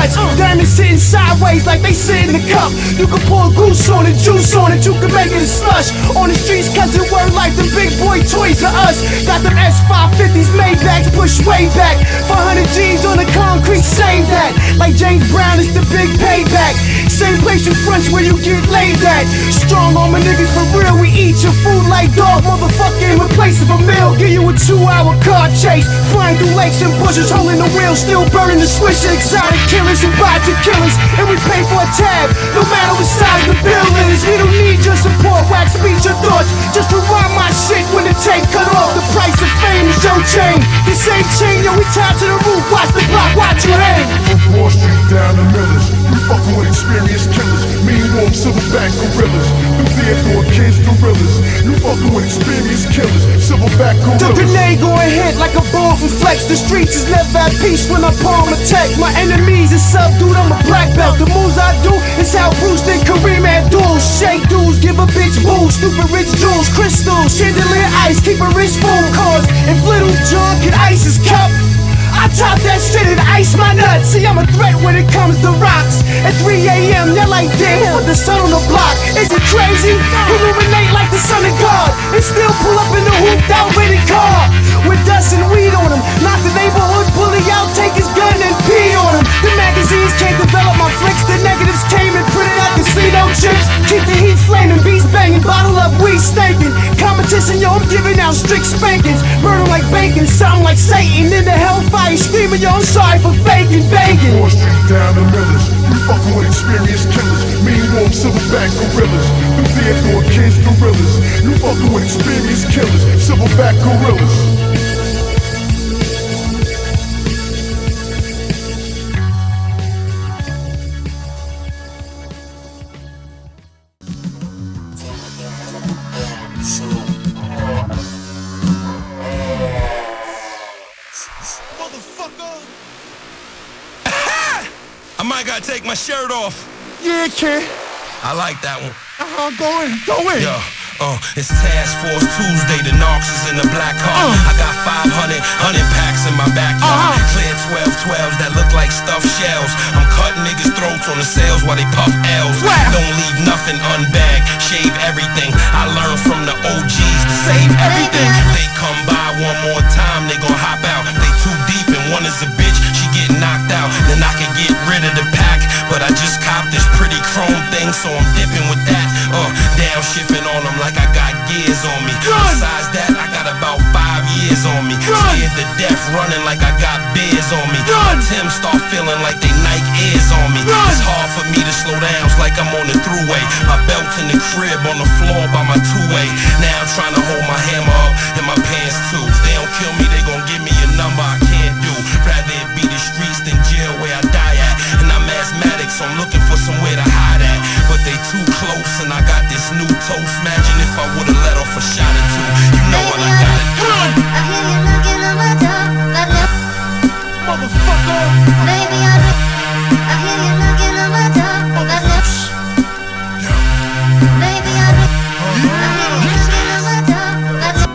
cards. Diamonds sitting sideways like they sit in the cup. You can pour goose on it, juice on it, you can make it a slush. On the streets cause it word like the big boy toys to us. Got them S550s, Maybachs, push way back. 400 G's on the concrete, save that. Like James Brown, it's the big payback. Same place you French where you get laid at. Strong on my niggas for real, we eat your food like dog. Motherfucker in replace of a meal. Give you a 2-hour car chase. Flying through lakes and bushes, holding the wheel, still burning the switch. Exotic killers and budget killers, and we pay for a tab, no matter what side of the bill is. We don't need your support, wax speech your thoughts. Just rewind my shit when the tape cut off. The price of fame is your chain. The same chain, yo, we tied to the roof. Watch the block, watch your hang. From Wall Street down to Millers, we fucking with experienced killers. Mean warm silverback gorillas. New Theodore kids gorillas. You fucking with experienced killers. Silverback gorillas. The grenade going hit like a ball from Flex. The streets is never at peace when I palm attack. My enemies is subdued, I'm a black belt. The moves I do is how Bruce and Kareem had duels. Shake dudes, give a bitch booze. Stupid rich jewels, crystals, chandelier ice. Keep a rich phone calls. If Little John can ice his cup, I top that shit and ice my nuts. See, I'm a threat when it comes to rocks. At 3 a.m., they're like, damn, with the sun on the block. Is it crazy? Illuminate like the son of God, and still pull up in the hooped out rented car with dust and weed on him. Knock the neighborhood bully out, take his gun and pee on him. The magazines can't develop my flicks. The negatives came and printed out casino chips. Keep the heat flaming, beats banging, bottle up, weed stinking. Competition, yo, I'm giving out strict spankings. Burning like bacon, something like Satan in the hellfire. Screaming, yo, I'm sorry for faking, begging. Wall Street down to Millers, we fucking with experienced killers. Mean warm silverback gorillas. New Theodore kids gorillas. You fucking with experienced killers. Silverback gorillas. I might gotta take my shirt off. Yeah, kid. I like that one. Go in. Yo, it's Task Force Tuesday. The Knox is in the black car. I got 500 packs in my backyard. Clear 12-12s that look like stuffed shells. I'm cutting niggas' throats on the sales while they puff L's. Don't leave nothing unbagged. Shave everything. I learned from the OGs to save everything. They come by one more time, they gon' hop out. They too deep and one is a bitch. She get knocked out. Then I can get rid of the pack. But I just copped this pretty chrome thing, so I'm dipping with that. Downshifting on them like I got gears on me. Besides that, I got about 5 years on me. Scared to death, running like I got beers on me. My Tim start feeling like they Nike Airs on me. It's hard for me to slow down, it's like I'm on the throughway. My belt in the crib on the floor by my two-way. Now I'm trying to hold my hammer up in my pants too. If they don't kill me, they gon' give me a number I can't do. Rather it be the streets than jail where I die at. And I'm asthmatic, so I'm looking for somewhere to hide at. But they too close and I got this new toast. Imagine if I would've let off a shot or two. You know what I gotta do. I hear you knocking on my door, but no, Motherfucker. baby, I hear you knocking on my door, but no, baby, I hear you knocking on my door, but no.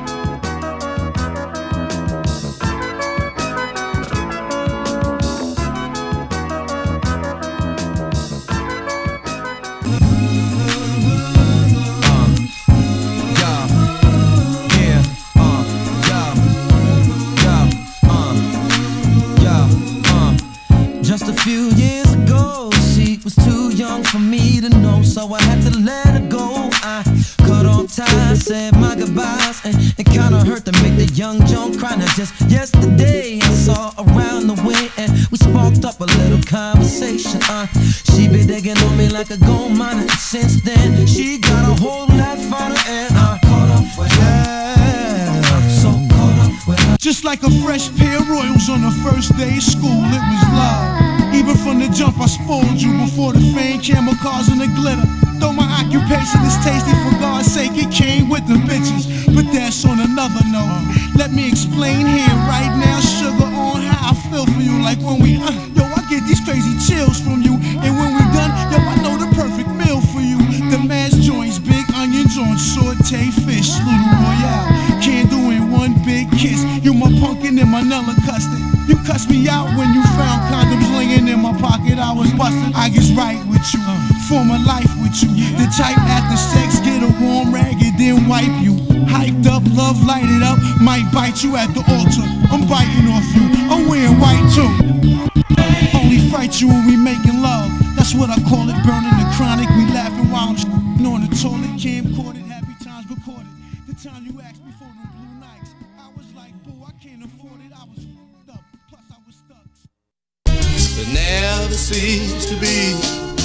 Just a few years ago, she was too young for me to know, so I had to let her go. I cut off ties, said my goodbyes, and it kinda hurt to make the young Joan cry. Now just yesterday I saw her around the way, and we sparked up a little conversation. She been digging on me like a gold miner, and since then she got a whole lot farther, and I caught up with her. I'm so caught up with her. Just like a fresh pair of Royals on the first day of school, it was love. Even from the jump, I spoiled you before the fame, camel cars, and the glitter. Though my occupation is tasty, for God's sake, it came with the bitches. But that's on another note. Let me explain here right now, sugar, on how I feel for you. Like when we, yo, I get these crazy chills from you. And when we done, yo, I know the perfect meal for you. The mash joints, big onions on saute fish, little royale. Candle in one big kiss. You my pumpkin and my Nella custard. You cussed me out when you found condoms laying in my pocket. I bustin'. I get right with you, form a life with you. The type after sex get a warm rag and then wipe you. Hyped up, love lighted up, might bite you at the altar. I'm biting off you, I'm wearing white too. Only fight you when we making love. That's what I call it, burning the chronic. We laughing while I'm on the toilet, camcorded, happy times recorded. The time you asked me for the blue nights, I was like, boo, I can't afford it. I was f***ed up, plus I was stuck. There never ceased to be.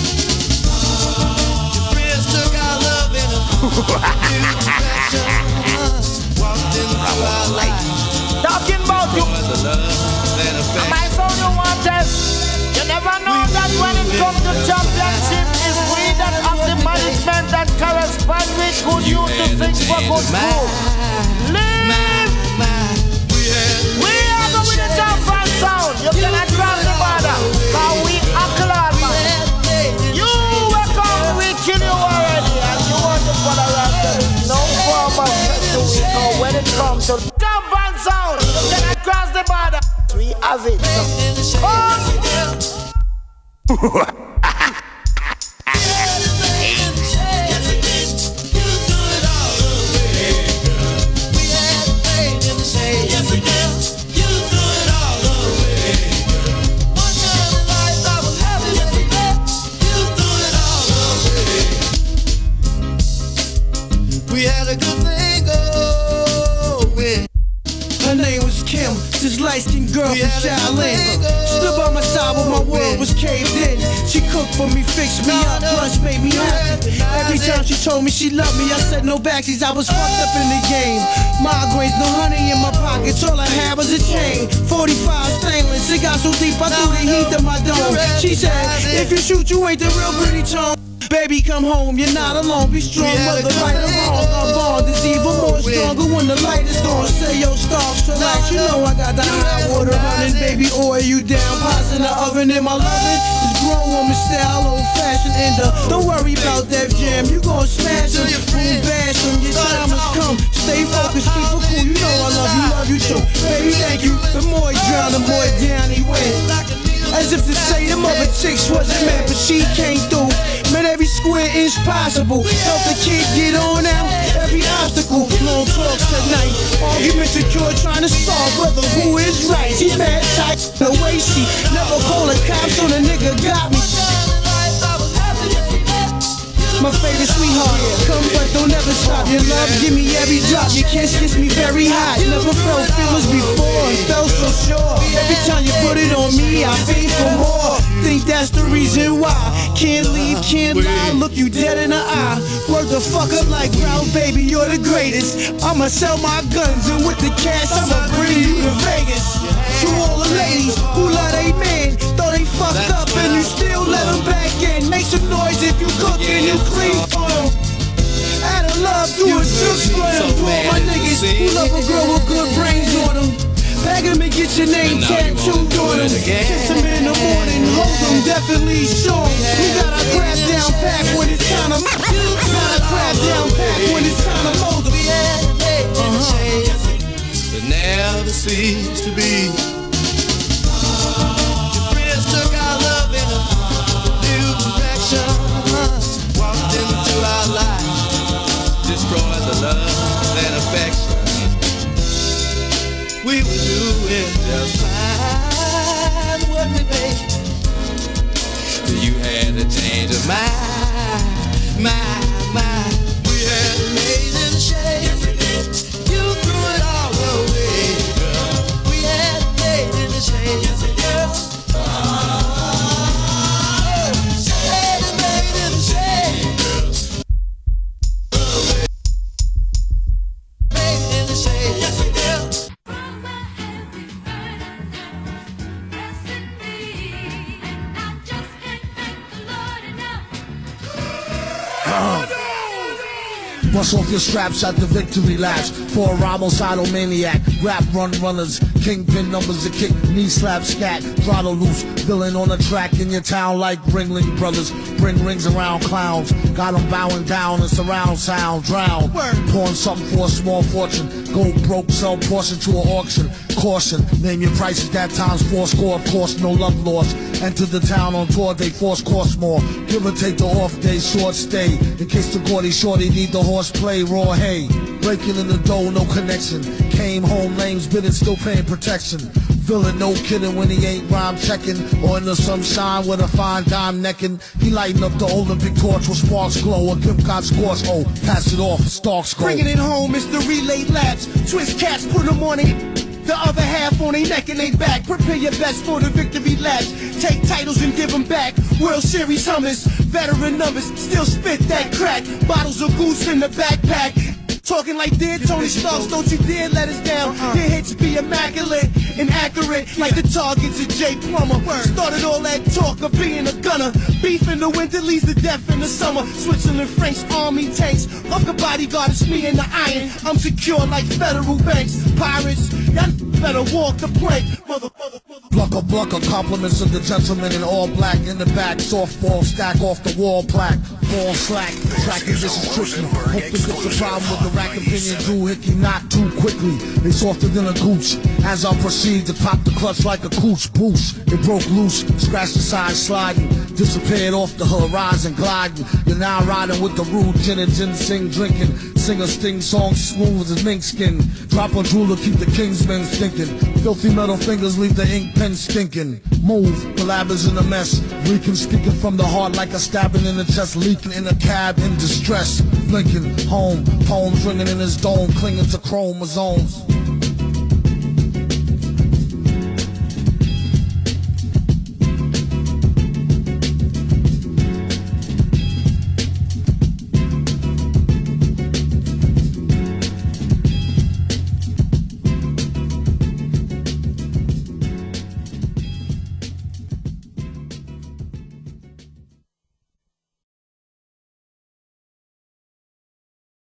Your friends took our love in a new direction. Walked into our life. Talking about you. My son, you want us. You never know that when it comes to championship, it's we that have the management that correspond with good youth to think for good food. Live! We are the with the champion sound. You cannot cross the border, but we are clear, man. You were come, we kill you already, and you want to follow around. No form of to it, or when it comes to champion sound, you cannot cross the border. We have it. We had a good thing going. Her name was Kim, this light-skinned girl from Shaolin. Stood by my side when my world was caved in. She cooked for me, fixed me up, lunch made me happy. Every time she told me she loved me, I said no backsies, I was fucked up in the game. Migraines, no honey in my pockets, all I had was a chain. 45 stainless, it got so deep I threw the heat to my dome. She said, if you shoot, you ain't the real pretty tone. Baby, come home, you're not alone. Be strong, mother, right or wrong. Our bond is even more stronger when the light is gone. Say your stars, relax, you know I got the hot water running. Baby, oil you down, pots in the oven. In my loving is grown woman style, old fashioned ender. Don't worry about that jam, you gon' smash them. Boom, bash them, your time has come. Stay focused, keep it cool, you know I love you too. Baby, thank you. The more he drown, the more down he went. As if to say them other chicks wasn't meant, but she came through. Man, every square inch possible. Help the kid get on out. Every obstacle. Long talks tonight. Arguments secure, trying to solve whether who is right. She mad tight. The way she never call the cops on a nigga got me. My favorite sweetheart, come but don't ever stop. Your love, give me every drop. Your kiss gets me very hot. Never felt feelings before, and felt so sure. Every time you put it on me, I feel for more. Think that's the reason why. Can't leave, can't lie. Look you dead in the eye. Word the fuck up like Ralph, baby, you're the greatest. I'ma sell my guns, and with the cash, I'ma bring you to Vegas. To all the ladies who love they man, though they fucked up and you still let them back in. Make some noise if you cook and you clean for them. Add a love to a juke slam. For all my niggas who love a girl with good brains on them. Bag them and get your name tattooed on them. Kiss them in the morning, hold them, definitely sure. We got our crap down pat when it's time to mold them. Got our crap down pat when it's time to mold them. There never ceased to be. Your friends took our love in a new direction. Walked into our lives, destroyed the love and affection. We were doing just fine, wouldn't we, babe? You had a change of mind. We had made in shade. You threw it all away, girl. We had made in the shade, girl. Shade made in the shade, girl. Made in the shade, girl. Bust off your straps at the victory laps. For a Ramos maniac, rap run runners, kingpin numbers to kick, knee slap scat, throttle loose, villain on the track in your town like Ringling Brothers. Bring rings around clowns. Got them bowing down and surround sound. Drown. Pouring something for a small fortune. Go broke, sell portion to an auction. Caution, name your prices, that times 4 score. Of course, no love lost. Enter the town on tour, they force cost more. Give or take the off day, short stay. In case the gaudy shorty need the horseplay, raw hay. Breaking in the dough, no connection. Came home, lames bidding, still paying protection. Villain, no kidding when he ain't rhyme checking. Or in the sunshine with a fine dime necking. He lighting up the Olympic torch with sparks glow. A gimp got scores, oh, pass it off, stalks go. Bringing it home, it's the relay laps. Twist cats, put them on it. The other half on their neck and they back. Prepare your best for the victory laps. Take titles and give them back. World Series hummers, veteran numbers, still spit that crack. Bottles of goose in the backpack. Talking like dear Tony Starks, don't you dare let us down. Your hits be immaculate and accurate, like the targets of Jay Plummer. Started all that talk of being a gunner. Beef in the winter leads to death in the summer. Switzerland, French army tanks. Fuck a bodyguard, it's me and the iron. I'm secure like federal banks. Pirates, y'all better walk the plank. Blucker, compliments of the gentleman in all black. In the back, softball, stack off the wall plaque. Fall slack, tracking this is tricky. Hope to fix the problem with the rack opinion. Drew Hickey, not too quickly. They softer than a gooch. As I proceed to pop the clutch like a cooch boost. It broke loose, scratched the side sliding. Disappeared off the horizon gliding. You're now riding with the rude gin and ginseng drinking. Sing a sting song smooth as mink skin. Drop a jeweler, keep the kingsmen thinking. Filthy metal fingers leave the ink pen stinking. Move, the lab is in a mess. Reeking, speaking from the heart like a stabbing in the chest. Leaking in a cab in distress. Blinking, home, poems ringing in his dome. Clinging to chromosomes.